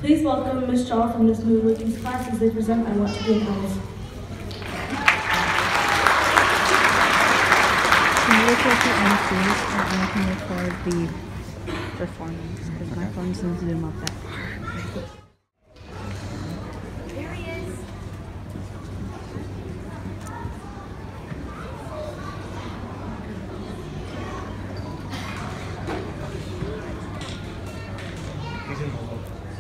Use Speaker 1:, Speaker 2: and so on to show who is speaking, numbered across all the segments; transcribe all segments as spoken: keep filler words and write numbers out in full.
Speaker 1: Please welcome Miz Charles and Miz Moon with these classes they present I Want to Be an Elf.
Speaker 2: Can you look at the end, please? And I can record the performance because my phone doesn't zoom up that far.
Speaker 3: There he is.
Speaker 4: He's in the hole.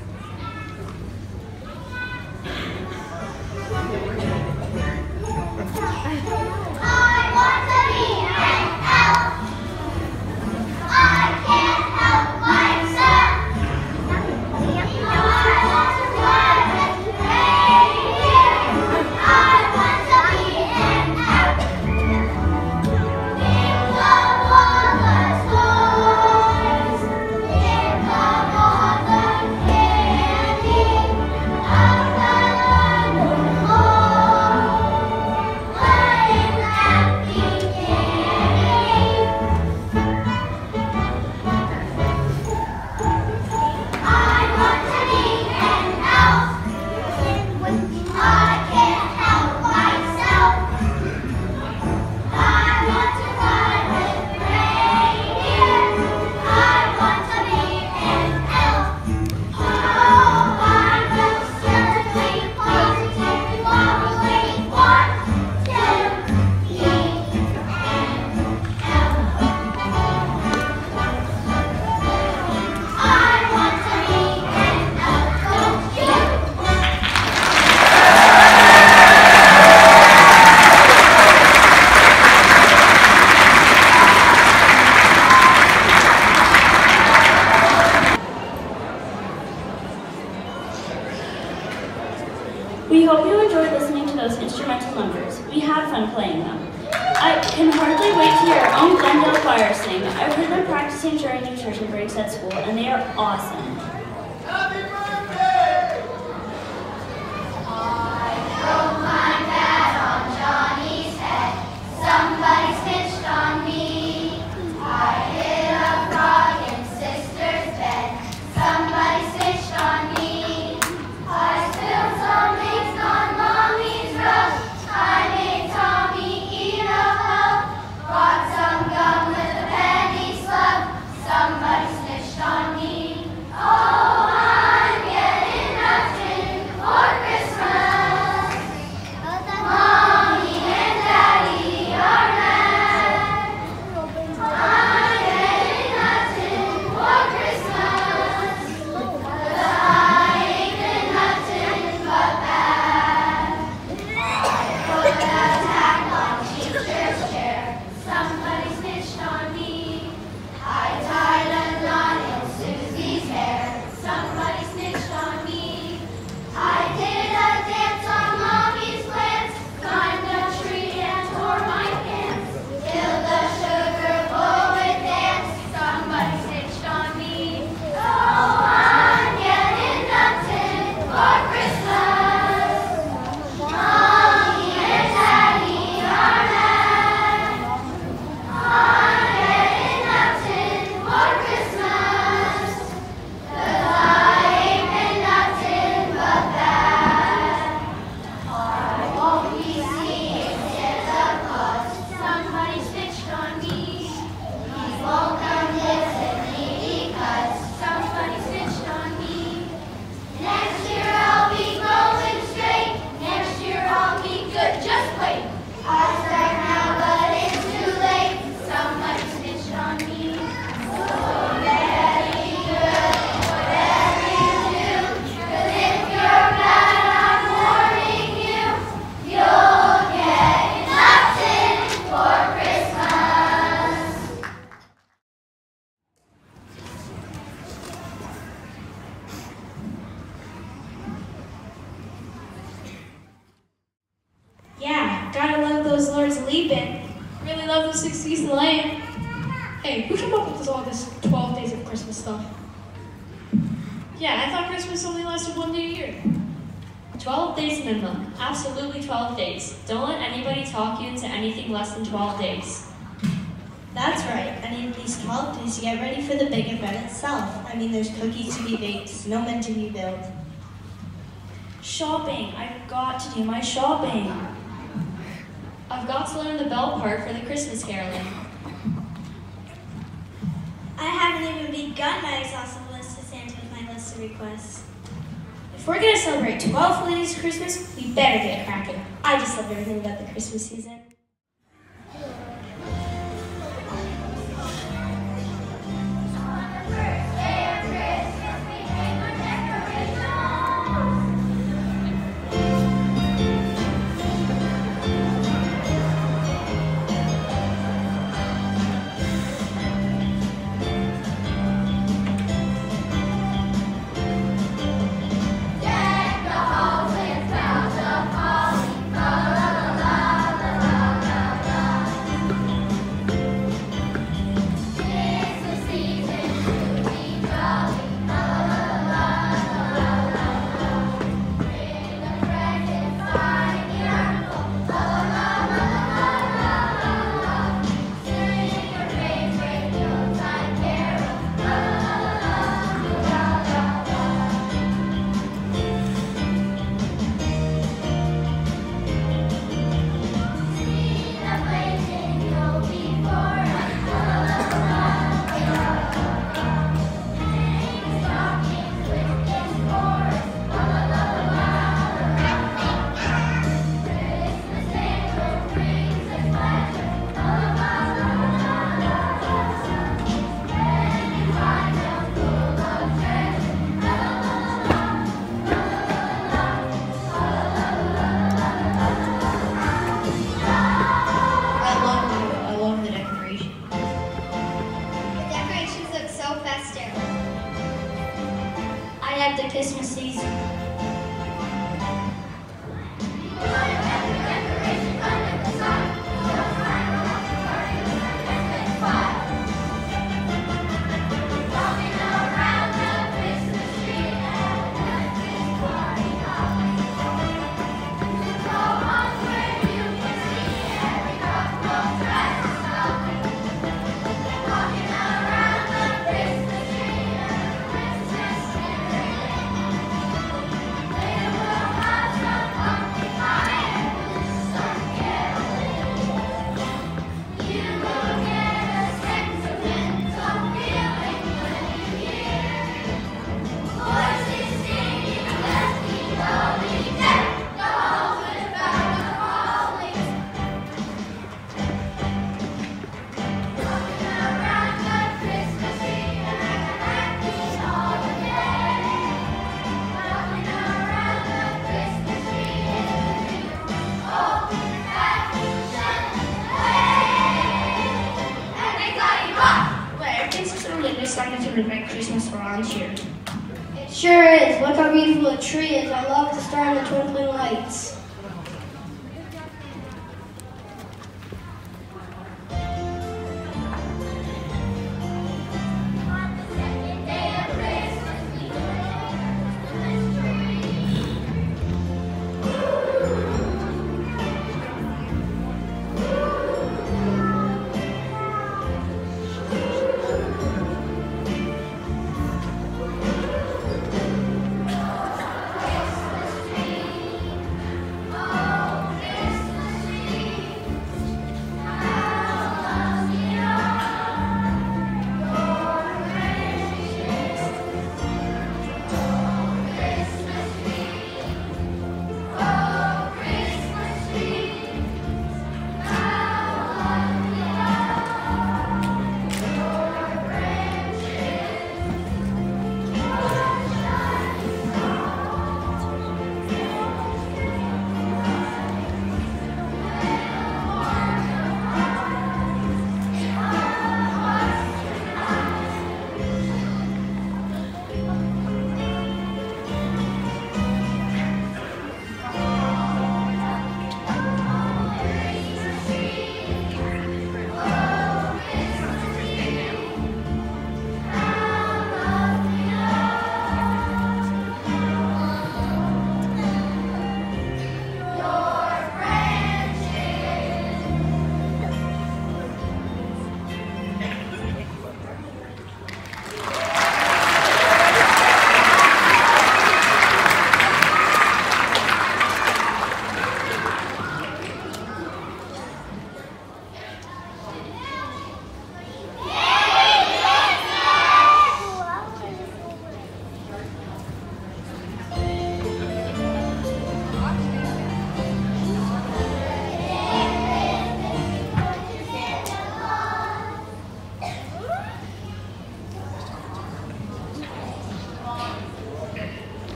Speaker 5: We hope you enjoyed listening to those instrumental numbers. We had fun playing them. I can hardly wait to hear our own Glendale Choir sing. I've heard them practicing during nutrition breaks at school, and they are awesome.
Speaker 6: Happy birthday! I broke my bat on Johnny's head. Somebody snitched on me. I hit a frog in sister's bed. Somebody snitched on me. I spilled some eggs on mommy's rug. I made Tommy eat a hug. Brought some gum with a penny slug. Somebody snitched on me. Oh, I'm getting nothing for Christmas. Mommy and Daddy are mad. I'm getting nothing for Christmas. 'Cause I ain't been nothing but bad. I put a tag on teacher's chair. Somebody snitched on me. I tied a knot in Susie's hair. Somebody snitched on me. I did a dance on Mommy's plants. Climbed a tree and tore my pants. Killed a sugar bowl with dance. Somebody snitched on me. Oh, I'm getting nothing for Christmas. Mommy and Daddy are mad. I'm getting nothing for Christmas. 'Cause I ain't been nothing but bad. I won't be seeing Santa Claus. Somebody snitched on me. He won't come visit me because somebody snitched on me. Next year I'll be going straight. Next year I'll be good. Just wait. I start now, but it's too late. Somebody snitched on me. So very good, whatever you do. 'Cause if you're bad, I'm warning you. You'll get nothing for Christmas.
Speaker 7: Yeah, gotta love those lords leaping. Really love the sixties lane. Hey, who came up with this, all this twelve days of Christmas stuff? Yeah, I thought Christmas only lasted one day a year.
Speaker 5: twelve days minimum. Absolutely twelve days. Don't let anybody talk you into anything less than twelve days.
Speaker 3: That's right. I need at least twelve days to get ready for the big event itself. I mean, there's cookies to be baked, snowmen to be built.
Speaker 5: Shopping. I've got to do my shopping.
Speaker 7: I've got to learn the bell part for the Christmas caroling.
Speaker 6: I haven't even begun my exhaustive list to Santa with my list of requests.
Speaker 4: If we're gonna celebrate twelve full days of Christmas, we better get cracking. I just love everything about the Christmas season.
Speaker 6: The Christmas season.
Speaker 4: Make Christmas around here.
Speaker 6: It sure is. Look how beautiful the tree is. I love the star and the twinkling lights.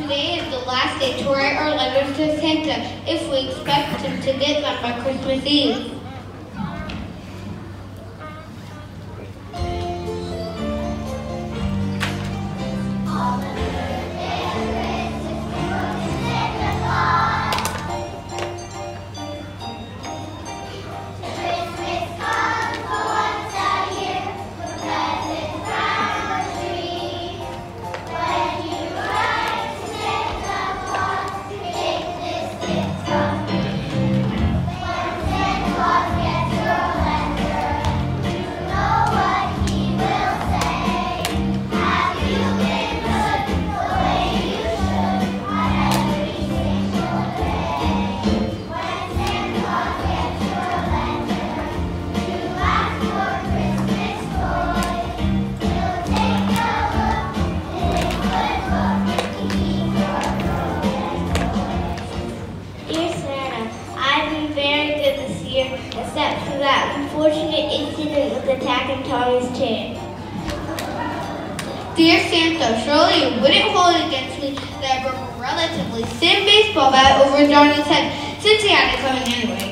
Speaker 6: Today is the last day to write our letters to Santa if we expect him to get them by Christmas Eve.
Speaker 8: Except for that unfortunate incident with attacking Tommy's chair.
Speaker 6: Dear Santa, surely you wouldn't hold it against me that I broke a relatively thin baseball bat over Johnny's head since he had it coming anyways.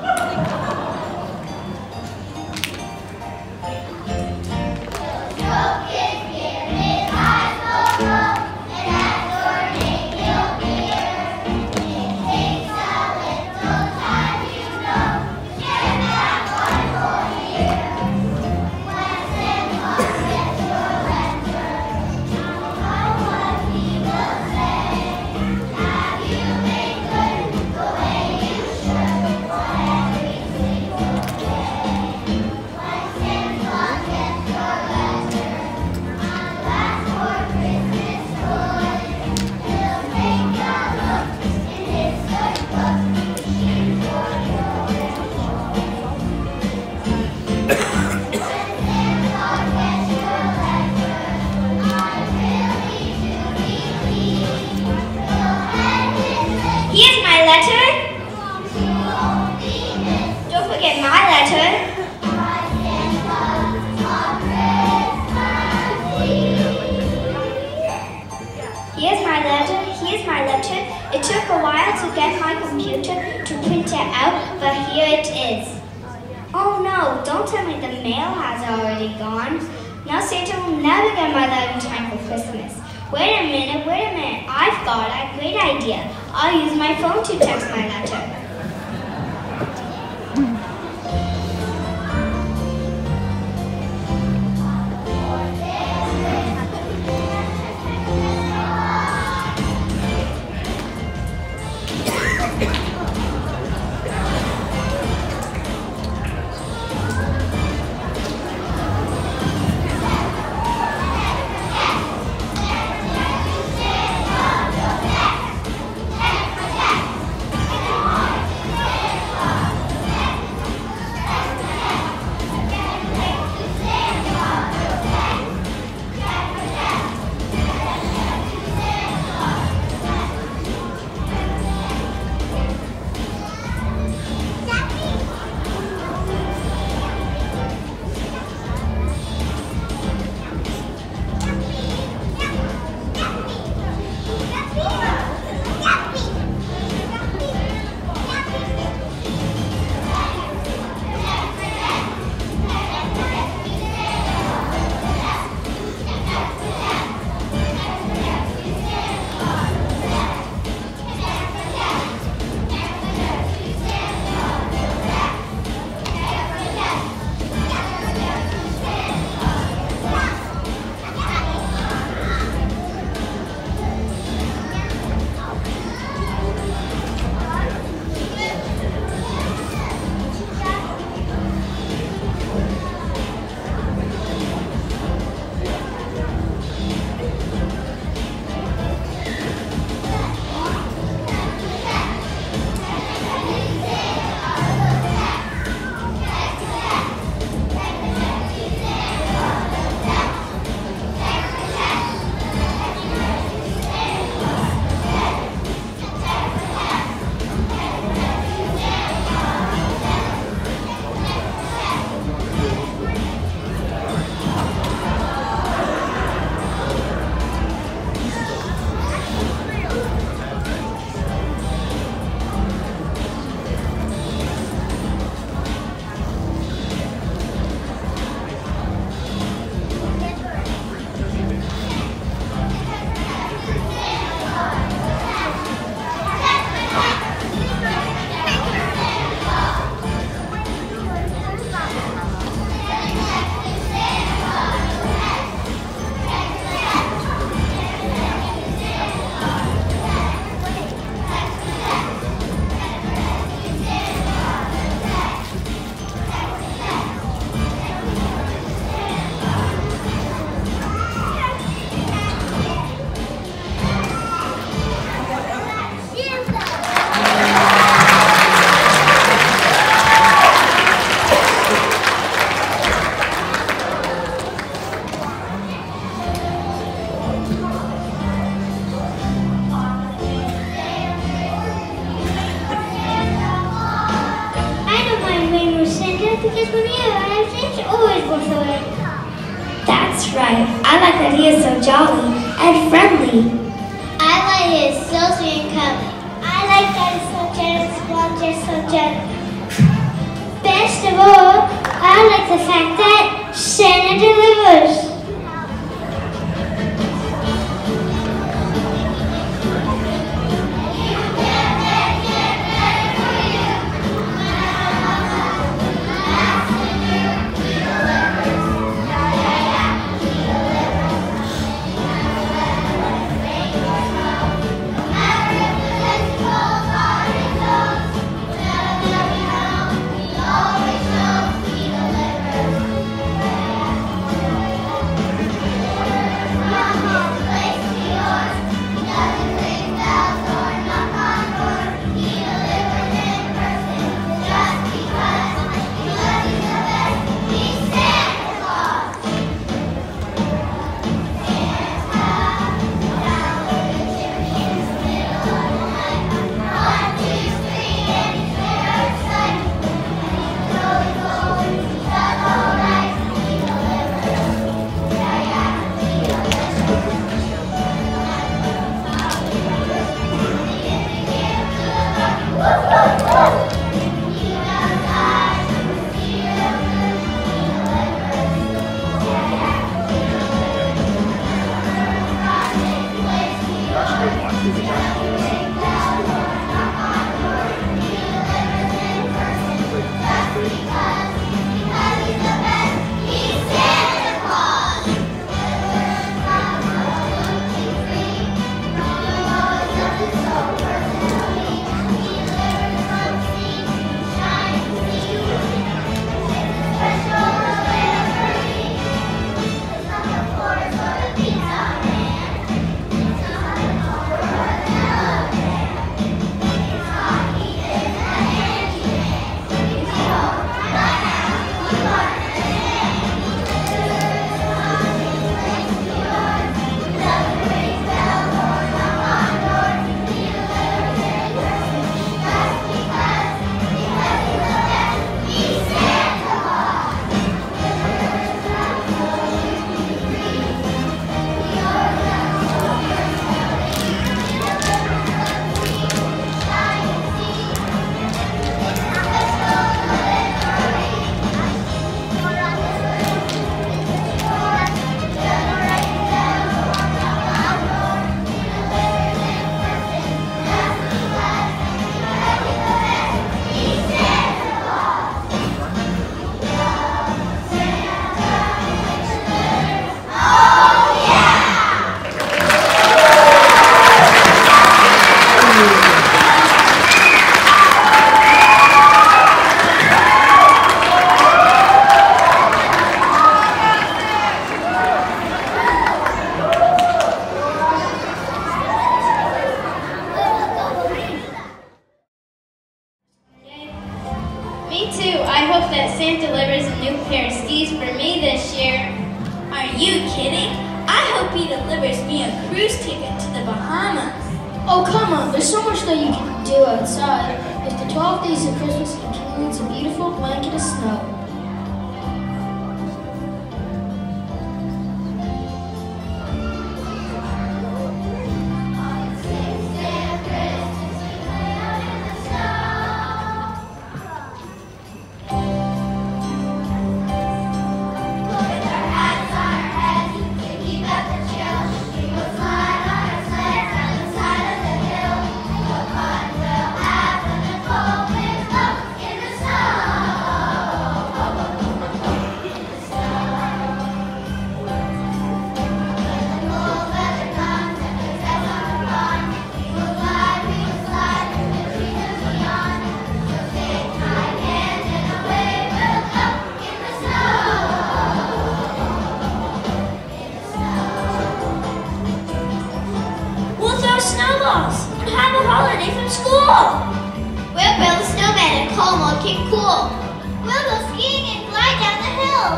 Speaker 8: Here's my letter. Don't forget my letter. Here's my letter. Here's my letter. It took a while to get my computer to print it out, but here it is. Oh no, don't tell me the mail has already gone. Now Santa will never get my letter in time for Christmas. Wait a minute, wait a minute. I've got a great idea. I'll use my phone to text my letter.
Speaker 6: Come on.
Speaker 8: because when he arrives, it's always goes away.
Speaker 4: That's right. I like that he is so jolly and friendly.
Speaker 8: I like his silky and cuddly. I like that he's so generous, well, just so gentle. Best of all, I like the fact that Santa delivers.
Speaker 1: Oh, come on, there's so much that you can do outside. If the twelve days of Christmas includes a beautiful blanket of snow.
Speaker 8: We'll build a snowman and call him King Cool. We'll go skiing and glide down the hill.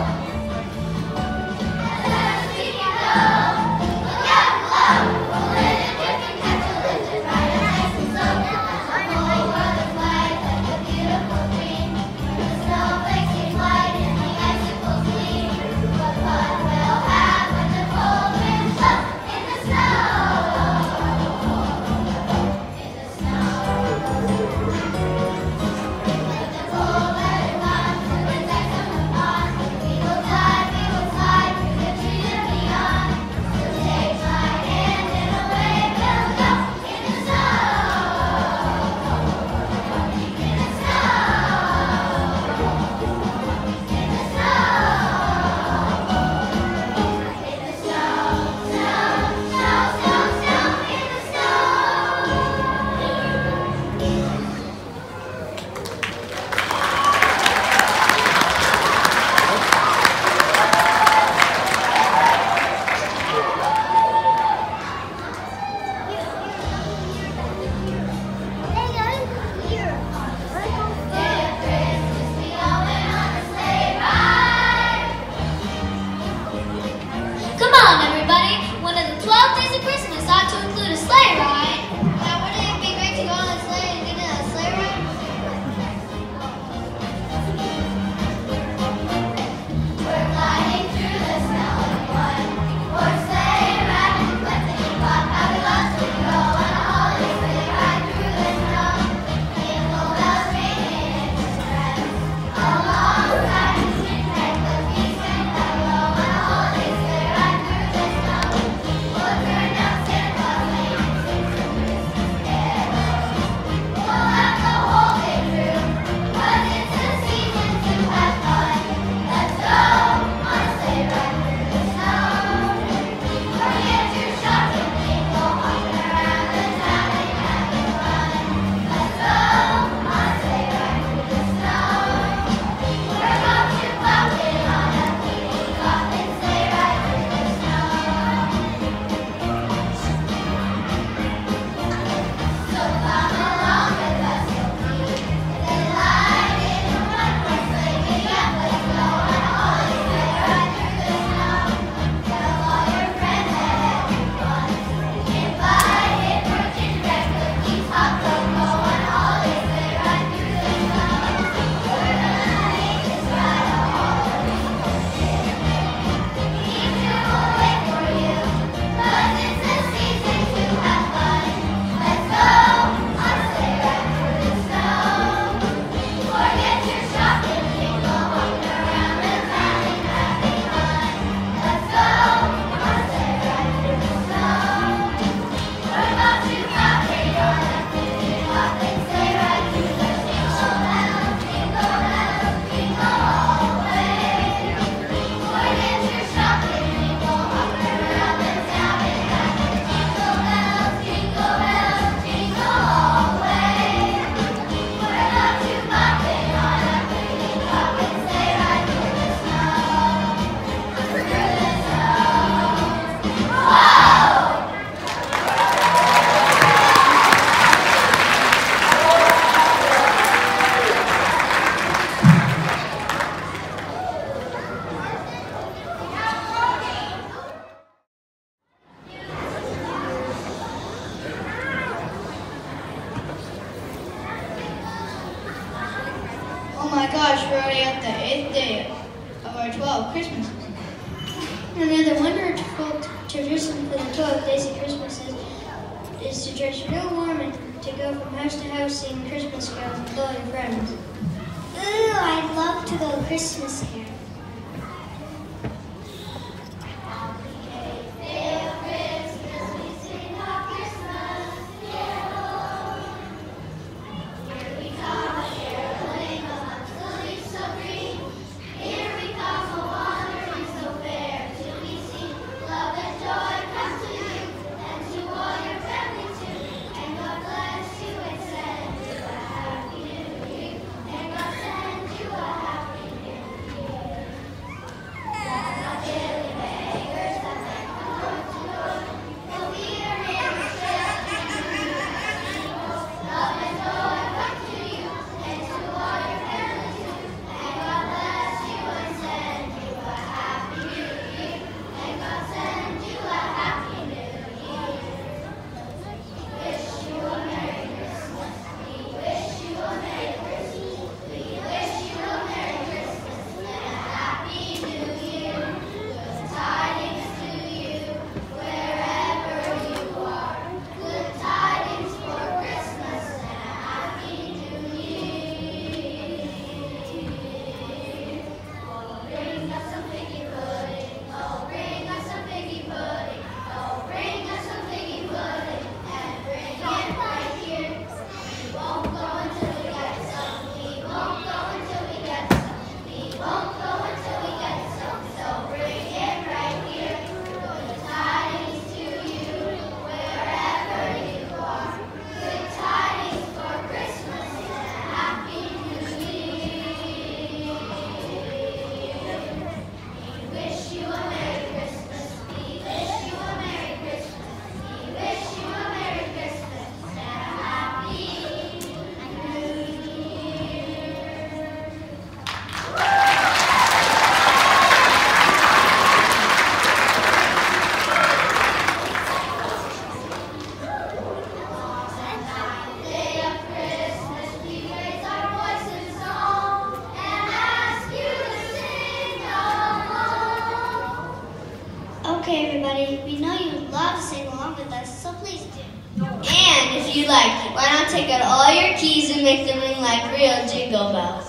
Speaker 8: As we go, look out below. We'll live in different kinds of religions, ride a nice and slow. The whole world is white like a beautiful dream. The snowflakes
Speaker 1: we're already at the eighth day of our twelve Christmases. Another wonderful tradition for the twelve days of Christmas is, is to dress real warm and to go from house to house singing Christmas carols with all your friends.
Speaker 8: Ooh, I'd love to go Christmas carol. Okay, everybody, we know you love to sing along with us, so please do.
Speaker 3: And if you like, why not take out all your keys and make them ring like real jingle bells?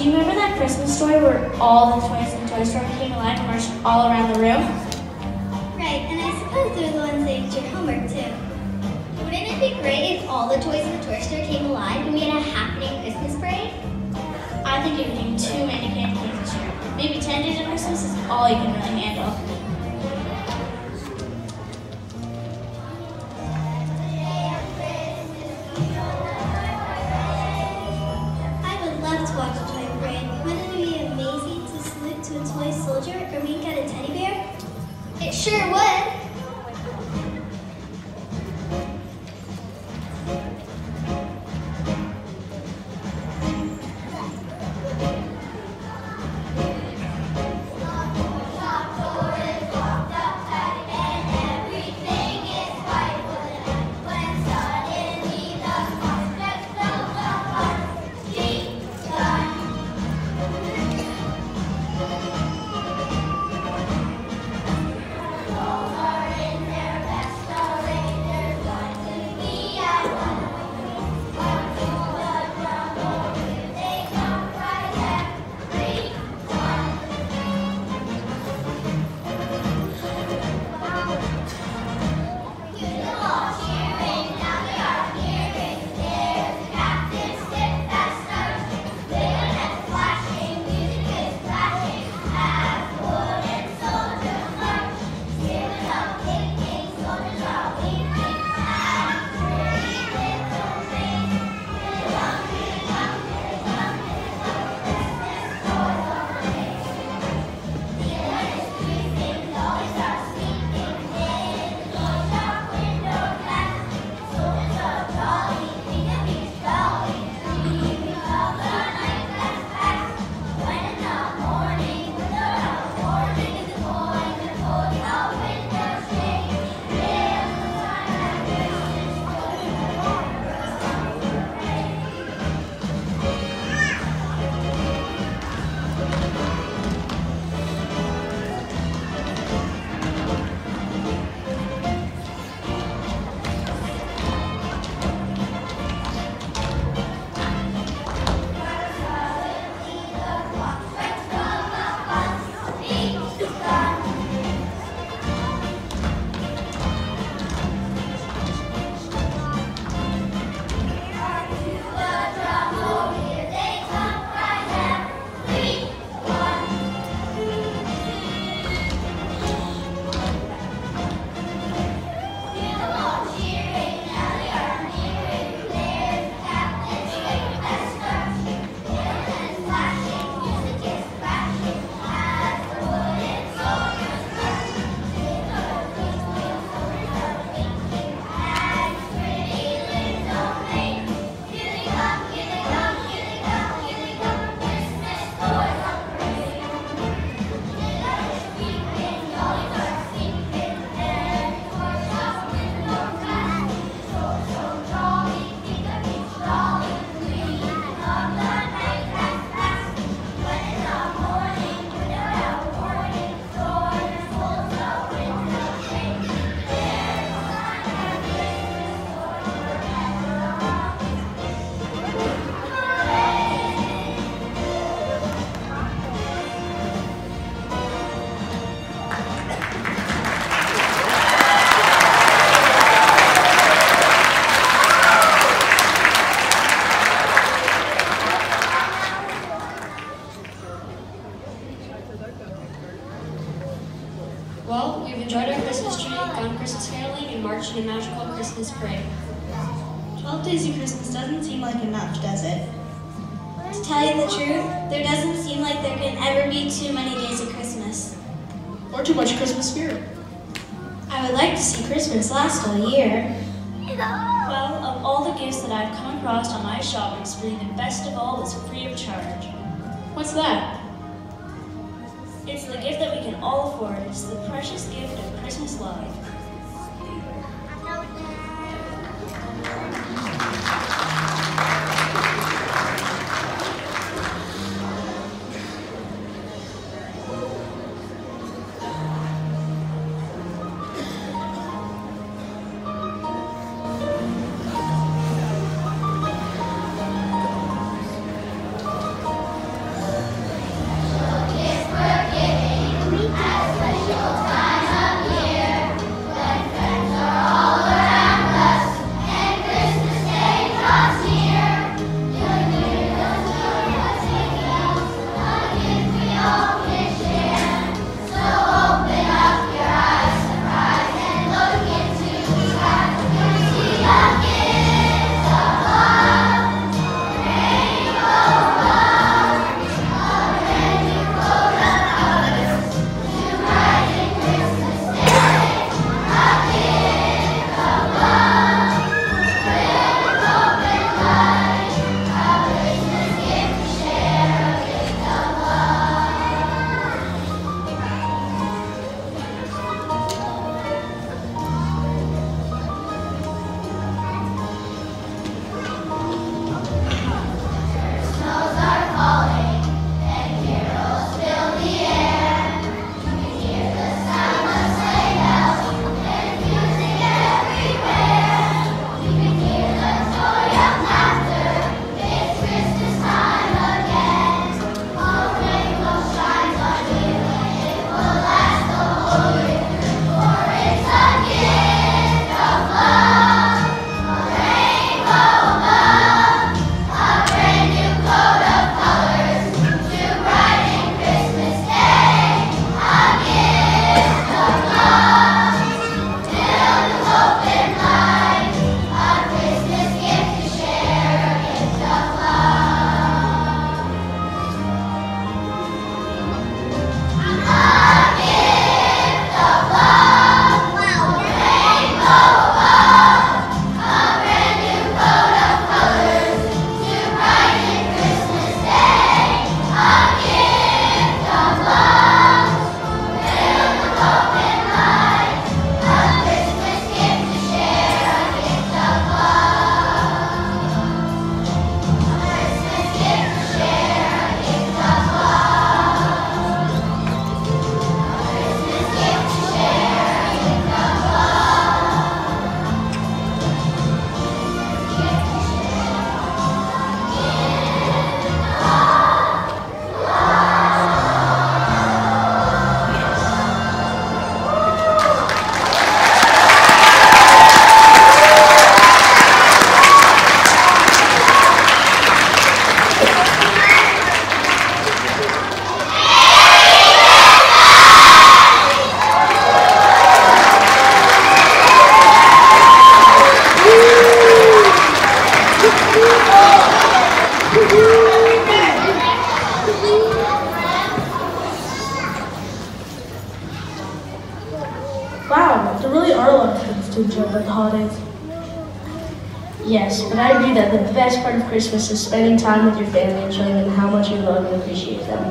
Speaker 5: you remember that Christmas story where all the toys in the toy store came alive and marched all around the room?
Speaker 1: Right, and I suppose they're the ones that did your homework too. Wouldn't it be great if all the toys in the toy store came alive and we had a happening Christmas parade?
Speaker 5: I think you're getting too many candy canes this year. Maybe ten days of Christmas is all you can really handle.
Speaker 1: I would love to watch a toy parade. Wouldn't it be amazing to salute to a toy soldier or wink at a teddy bear? It sure would.
Speaker 7: Well, we've enjoyed our Christmas tree, gone Christmas caroling, and marched in a magical Christmas parade.
Speaker 3: Twelve days of Christmas doesn't seem like enough, does it? To tell you the truth, there doesn't seem like there can ever be too many days of Christmas.
Speaker 7: Or too much Christmas spirit.
Speaker 3: I would like to see Christmas last all year.
Speaker 5: Well, of all the gifts that I've come across on my shopping spree, the best of all is free of charge.
Speaker 7: What's that?
Speaker 5: It's the gift that we can all afford. It's the precious gift of Christmas love.
Speaker 9: Wow, there really are a lot of things to enjoy about the holidays.
Speaker 5: Yes, but I agree that the best part of Christmas is spending time with your family and showing them how much you love and appreciate them.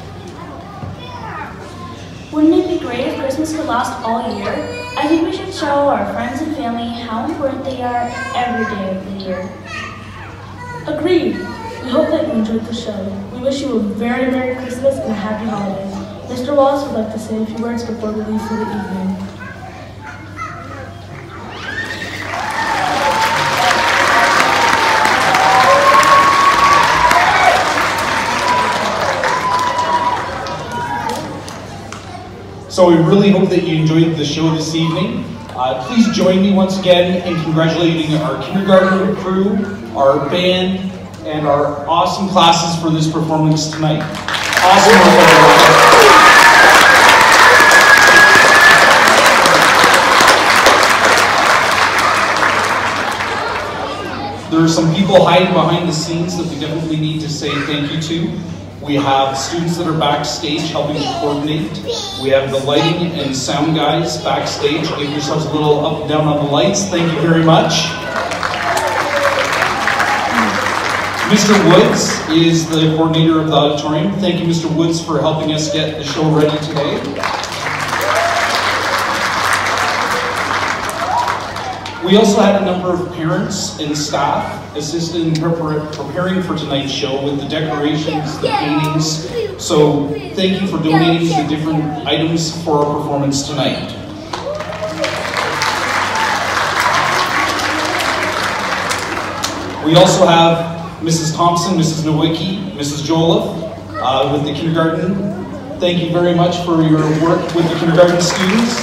Speaker 5: Wouldn't it be great if Christmas could last all year? I think we should show our friends and family how important they are every day of the year.
Speaker 9: Agreed. We hope that you enjoyed the show. We wish you a very Merry Christmas and a Happy Holidays. Mister Wallace would like to say a few words before we leave for the evening.
Speaker 10: So we really hope that you enjoyed the show this evening. Uh, please join me once again in congratulating our kindergarten crew, our band, and our awesome classes for this performance tonight. Awesome work, everyone. There are some people hiding behind the scenes that we definitely need to say thank you to. We have students that are backstage helping to coordinate. We have the lighting and sound guys backstage. Give yourselves a little up and down on the lights. Thank you very much. Mister Woods is the coordinator of the auditorium. Thank you, Mister Woods, for helping us get the show ready today. We also had a number of parents and staff assist in prepar preparing for tonight's show with the decorations, the paintings. So thank you for donating the different items for our performance tonight. We also have Missus Thompson, Missus Nowicki, Missus Joliffe uh, with the kindergarten. Thank you very much for your work with the kindergarten students.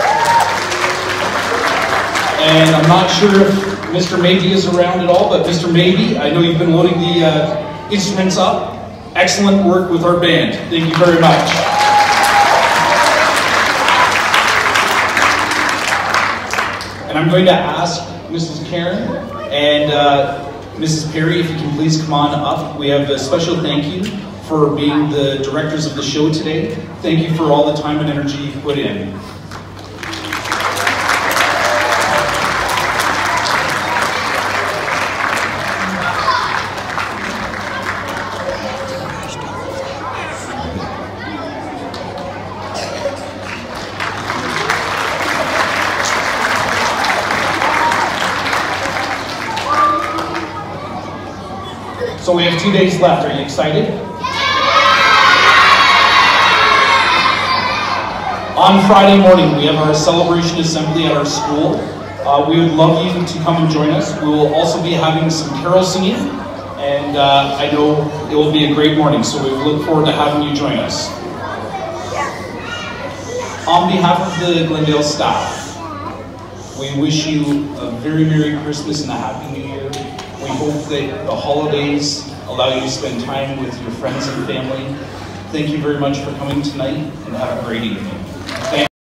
Speaker 10: And I'm not sure if Mister Maybe is around at all, but Mister Maybe, I know you've been loading the uh, instruments up. Excellent work with our band. Thank you very much. And I'm going to ask Missus Karen and uh, Missus Perry, if you can please come on up. We have a special thank you for being the directors of the show today. Thank you for all the time and energy you've put in. So we have two days left. Are you excited? On Friday morning, we have our celebration assembly at our school. Uh, we would love you to come and join us. We will also be having some carol singing, and uh, I know it will be a great morning, so we look forward to having you join us. On behalf of the Glendale staff, we wish you a very Merry Christmas and a Happy New Year. We hope that the holidays allow you to spend time with your friends and family. Thank you very much for coming tonight, and have a great evening. Thank